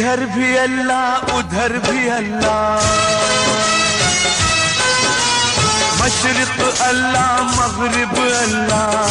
इधर भी अल्लाह उधर भी अल्लाह, मशरिक अल्लाह मगरिब अल्लाह,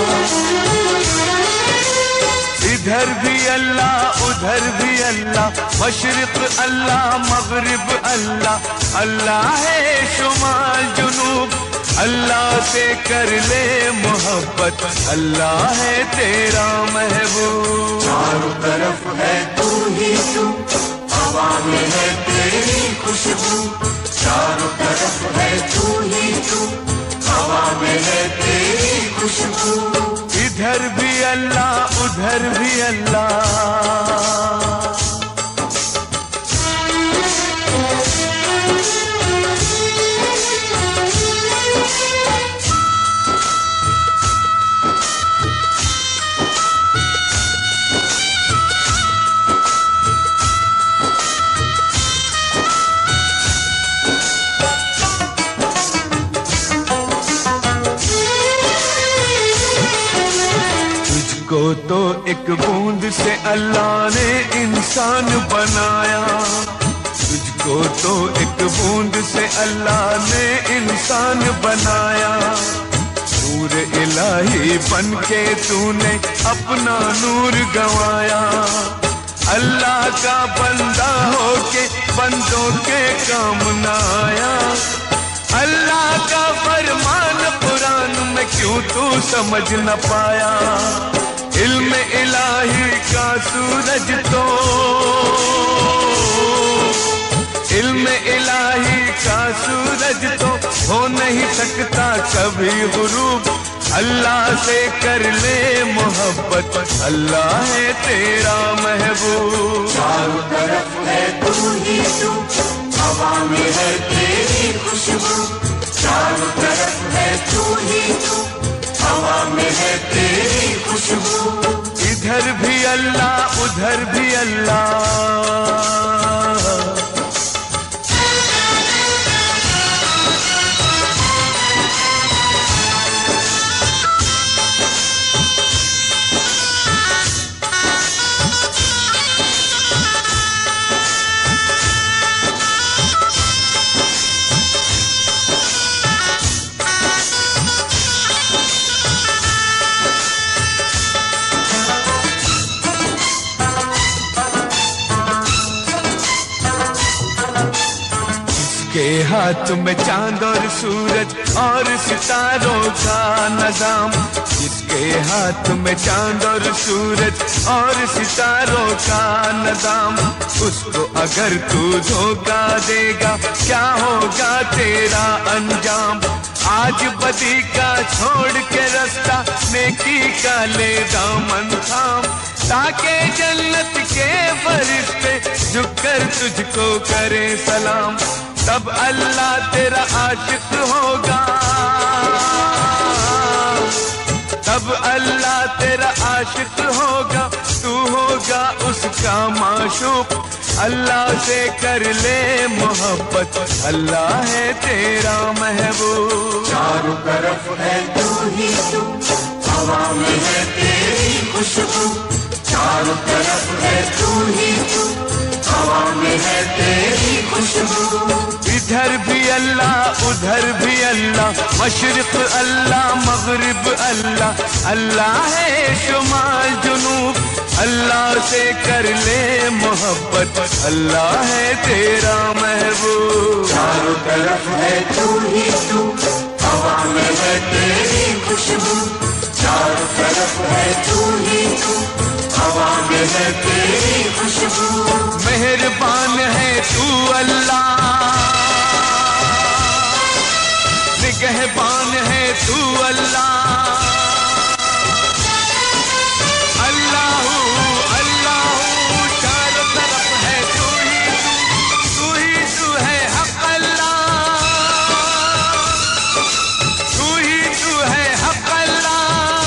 इधर भी अल्लाह उधर भी अल्लाह, मशरिक अल्लाह मगरिब अल्लाह। अल्लाह है शुमाल जुनूब, अल्लाह से कर ले मोहब्बत, अल्लाह है तेरा महबूब। चारों तरफ है तू ही तू, हवा में है तेरी खुशबू। चारों तरफ है तू ही तू, हवा में है तेरी खुशबू। इधर भी अल्लाह उधर भी अल्लाह। को तो एक बूंद से अल्लाह ने इंसान बनाया, तुझको तो एक बूंद से अल्लाह ने इंसान बनाया। नूर इलाही बन के तूने अपना नूर गंवाया, अल्लाह का बंदा होके बंदों के काम न आया। अल्लाह का फरमान कुरान में क्यों तू समझ न पाया। इल्म इलाही का सूरज तो, इल्म इलाही का सूरज तो हो नहीं सकता कभी गुरूब। अल्लाह से कर ले मोहब्बत, अल्लाह है तेरा महबूब। चारों तरफ है तू ही तू, हवा में है तेरी खुशबू। चारों तरफ है तू ही तू, हवा में है तेरी खुशबू। इधर भी अल्लाह उधर भी अल्लाह। के हाथ में चांद और सूरज और सितारों का नजाम, जिसके हाथ में चांद और सूरज और सितारों का नजाम। उसको अगर तू धोखा देगा क्या होगा तेरा अंजाम। आज बदी का छोड़ के रास्ता नेकी का ले दामन थाम, ताकि जन्नत के फरिश्ते झुककर तुझको करे सलाम। तब अल्लाह तेरा आशिक होगा, तब अल्लाह तेरा आशिक होगा, तू होगा उसका माशूक। अल्लाह से कर ले मोहब्बत, अल्लाह है तेरा महबूब। चारों तरफ है तू ही तू, हवा में है तेरी खुशबू। चारों तरफ है तू ही तू, हवा में है तेरी खुशबू। इधर भी अल्लाह उधर भी अल्लाह, मशरिक अल्लाह मगरिब अल्लाह। अल्लाह है शुमाल जुनूब, अल्लाह से कर ले मोहब्बत, अल्लाह है तेरा महबूब। चारों तरफ है तू ही तू, हवा में है तेरी खुशबू। चारों तरफ है तू ही तू, हवा में है तेरी खुशबू। मेहरबान है तू अल्लाह, निगहबान है तू अल्लाह। अल्लाहू अल्लाहू चारों तरफ है तू ही तू है हक अल्लाह। तू ही तू है हक अल्लाह,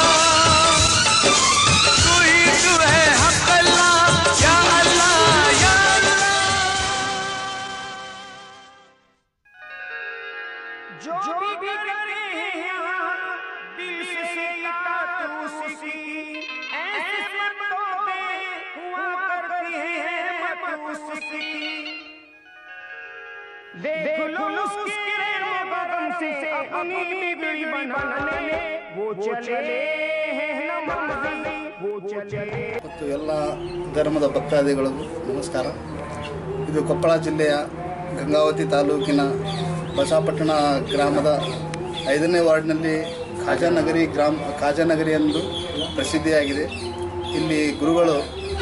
तू ही तू है हक अल्लाह। या अल्लाह या अल्लाह। जो भी करे यहाँ दिल से इताअत उसी की, ऐसी मत हुआ करती है देख लो उसके मगरम से अपनी बिगड़ी बनाने वो चले हैं नमाज़ी वो चले। ಮತ್ತು ಎಲ್ಲ ಧರ್ಮದ ಭಕ್ತಾದಿಗಳಿಗೂ ನಮಸ್ಕಾರ. ಇದು ಕೊಪ್ಪಳ ಜಿಲ್ಲೆಯ ಗಂಗಾವತಿ ತಾಲೂಕಿನ ಬಸವಪಟ್ಟಣ ಗ್ರಾಮದ 5ನೇ ವಾರ್ಡ್ನಲ್ಲಿ ಖಾಜಾನಗರಿ ಎಂದು ಪ್ರಸಿದ್ಧಿಯಾಗಿದೆ. ಇಲ್ಲಿ ಗುರುಗಳು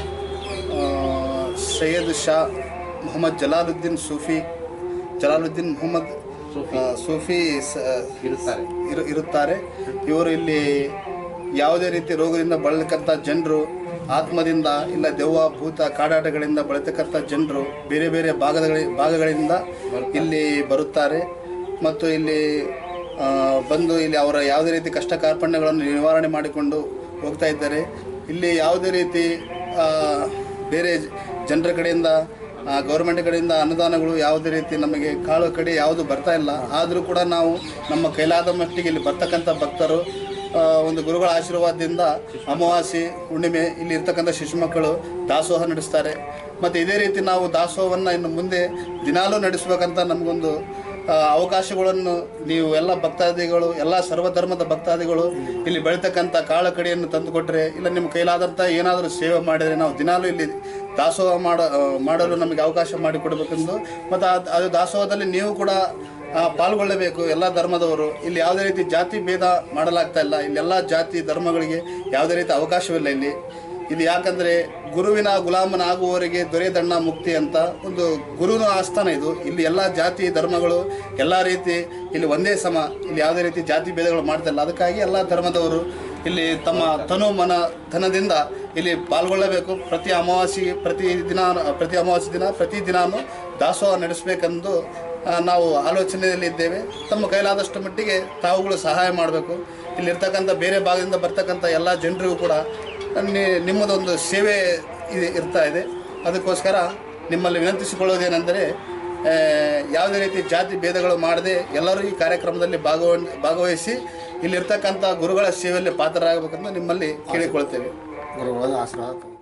ಸೈಯದ್ ಶಾ ಮೊಹಮ್ಮದ್ ಜಲಾಲುದ್ದೀನ್ ಮೊಹಮ್ಮದ್ ಸೂಫಿ ಇರುತ್ತಾರೆ. ಇವರು ಇಲ್ಲಿ ಯಾವುದೇ ರೀತಿ ರೋಗದಿಂದ ಬಳಲತಕ್ಕಂಥ ಜನರು, ಆತ್ಮದಿಂದ ಇಲ್ಲ ದೆವ್ವ ಭೂತ ಕಾಡಾಟಗಳಿಂದ ಬಳಲತಕ್ಕಂಥ ಜನರು ಬೇರೆ ಬೇರೆ ಭಾಗಗಳಿಂದ ಇಲ್ಲಿ ಬರುತ್ತಾರೆ ಮತ್ತು ಇಲ್ಲಿ ಬಂದು ಇಲ್ಲಿ ಅವರ ಯಾವುದೇ ರೀತಿ ಕಷ್ಟ ಕಾರ್ಪಣ್ಯಗಳನ್ನು ನಿವಾರಣೆ ಮಾಡಿಕೊಂಡು ಹೋಗ್ತಾ ಇದ್ದಾರೆ. ಇಲ್ಲಿ ಯಾವುದೇ ರೀತಿ ಬೇರೆ ಜನರ ಕಡೆಯಿಂದ ಗೌರ್ಮೆಂಟ್ ಕಡೆಯಿಂದ ಅನುದಾನಗಳು ಯಾವುದೇ ರೀತಿ ನಮಗೆ ಕಾಳು ಕಡೆ ಯಾವುದು ಬರ್ತಾ ಇಲ್ಲ. ಆದರೂ ಕೂಡ ನಾವು ನಮ್ಮ ಕೈಲಾದ ಮಟ್ಟಿಗೆ ಇಲ್ಲಿ ಬರ್ತಕ್ಕಂಥ ಭಕ್ತರು ಒಂದು ಗುರುಗಳ ಆಶೀರ್ವಾದದಿಂದ ಅಮಾವಾಸ್ಯೆ ಹುಣ್ಣಿಮೆ ಇಲ್ಲಿ ಇರ್ತಕ್ಕಂಥ ಶಿಶು ಮಕ್ಕಳು ದಾಸೋಹ ನಡೆಸ್ತಾರೆ. ಮತ್ತು ಇದೇ ರೀತಿ ನಾವು ದಾಸೋಹವನ್ನು ಇನ್ನು ಮುಂದೆ ದಿನಾಲೂ ನಡೆಸಬೇಕಂತ ನಮಗೊಂದು ಅವಕಾಶಗಳನ್ನು ನೀವು ಎಲ್ಲ ಭಕ್ತಾದಿಗಳು, ಎಲ್ಲ ಸರ್ವಧರ್ಮದ ಭಕ್ತಾದಿಗಳು ಇಲ್ಲಿ ಬೆಳೀತಕ್ಕಂಥ ಕಾಳು ಕಡೆಯನ್ನು ತಂದುಕೊಟ್ರೆ, ಇಲ್ಲ ನಿಮ್ಮ ಕೈಲಾದಂಥ ಏನಾದರೂ ಸೇವೆ ಮಾಡಿದರೆ ನಾವು ದಿನಾಲೂ ಇಲ್ಲಿ ದಾಸೋಹ ಮಾಡಲು ನಮಗೆ ಅವಕಾಶ ಮಾಡಿಕೊಡ್ಬೇಕೆಂದು, ಮತ್ತು ಅದು ದಾಸೋಹದಲ್ಲಿ ನೀವು ಕೂಡ ಪಾಲ್ಗೊಳ್ಳಬೇಕು. ಎಲ್ಲ ಧರ್ಮದವರು ಇಲ್ಲಿ ಯಾವುದೇ ರೀತಿ ಜಾತಿ ಭೇದ ಮಾಡಲಾಗ್ತಾ ಇಲ್ಲ. ಇಲ್ಲೆಲ್ಲ ಜಾತಿ ಧರ್ಮಗಳಿಗೆ ಯಾವುದೇ ರೀತಿ ಅವಕಾಶವಿಲ್ಲ ಇಲ್ಲಿ ಯಾಕಂದರೆ ಗುರುವಿನ ಗುಲಾಮನಾಗುವವರೆಗೆ ದೊರೆಯದಣ್ಣ ಮುಕ್ತಿ ಅಂತ ಒಂದು ಗುರುವಿನ ಆಸ್ಥಾನ ಇದು. ಇಲ್ಲಿ ಎಲ್ಲ ಜಾತಿ ಧರ್ಮಗಳು ಎಲ್ಲ ರೀತಿ ಇಲ್ಲಿ ಒಂದೇ ಸಮ, ಇಲ್ಲಿ ಯಾವುದೇ ರೀತಿ ಜಾತಿ ಭೇದಗಳು ಮಾಡ್ತಾ ಇಲ್ಲ. ಅದಕ್ಕಾಗಿ ಎಲ್ಲ ಧರ್ಮದವರು ಇಲ್ಲಿ ತಮ್ಮ ತನು ಮನ ಧನದಿಂದ ಇಲ್ಲಿ ಪಾಲ್ಗೊಳ್ಳಬೇಕು. ಪ್ರತಿ ಅಮಾವಾಸ್ಯೆ ದಿನ ಪ್ರತಿದಿನಾನು ದಾಸೋಹ ನಡೆಸಬೇಕೆಂದು ನಾವು ಆಲೋಚನೆಯಲ್ಲಿದ್ದೇವೆ. ತಮ್ಮ ಕೈಲಾದಷ್ಟು ಮಟ್ಟಿಗೆ ತಾವುಗಳು ಸಹಾಯ ಮಾಡಬೇಕು. ಇಲ್ಲಿರ್ತಕ್ಕಂಥ ಬೇರೆ ಭಾಗದಿಂದ ಬರ್ತಕ್ಕಂಥ ಎಲ್ಲ ಜನರಿಗೂ ಕೂಡ ನಿಮ್ಮದೊಂದು ಸೇವೆ ಇರ್ತಾ ಇದೆ. ಅದಕ್ಕೋಸ್ಕರ ನಿಮ್ಮಲ್ಲಿ ವಿನಂತಿಸಿಕೊಳ್ಳೋದೇನೆಂದರೆ, ಯಾವುದೇ ರೀತಿ ಜಾತಿ ಭೇದಗಳು ಮಾಡದೆ ಎಲ್ಲರೂ ಈ ಕಾರ್ಯಕ್ರಮದಲ್ಲಿ ಭಾಗವಹಿಸಿ ಇಲ್ಲಿರ್ತಕ್ಕಂಥ ಗುರುಗಳ ಸೇವೆಯಲ್ಲಿ ಪಾತ್ರರಾಗಬೇಕೆಂದು ನಿಮ್ಮಲ್ಲಿ ಕೇಳಿಕೊಳ್ತೇವೆ. ಗುರುಗಳ ಆಶೀರ್ವಾದ